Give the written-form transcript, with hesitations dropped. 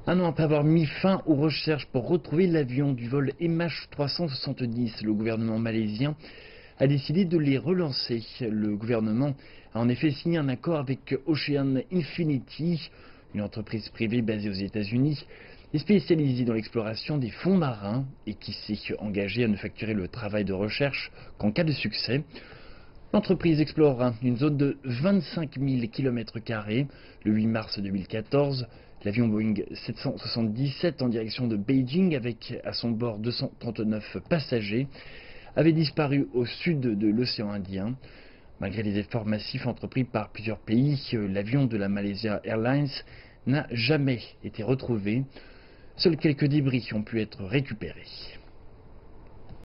Un an après avoir mis fin aux recherches pour retrouver l'avion du vol MH370, le gouvernement malaisien a décidé de les relancer. Le gouvernement a en effet signé un accord avec Ocean Infinity, une entreprise privée basée aux États-Unis et spécialisée dans l'exploration des fonds marins et qui s'est engagée à ne facturer le travail de recherche qu'en cas de succès. L'entreprise explorera une zone de 25 000 km². Le 8 mars 2014, l'avion Boeing 777 en direction de Beijing avec à son bord 239 passagers avait disparu au sud de l'océan Indien. Malgré les efforts massifs entrepris par plusieurs pays, l'avion de la Malaysia Airlines n'a jamais été retrouvé. Seuls quelques débris ont pu être récupérés.